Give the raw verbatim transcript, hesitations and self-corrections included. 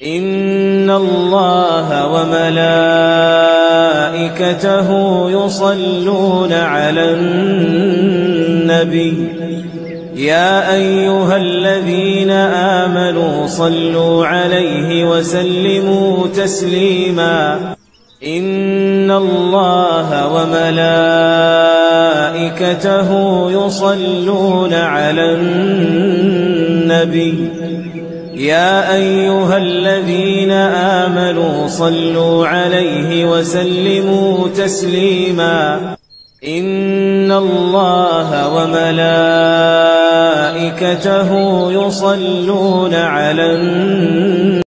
إن الله وملائكته يصلون على النبي يا أيها الذين آمنوا صلوا عليه وسلموا تسليما إن الله وملائكته يصلون على النبي يا أيها الذين آمنوا صلوا عليه وسلموا تسليما إن الله وملائكته يصلون على النبي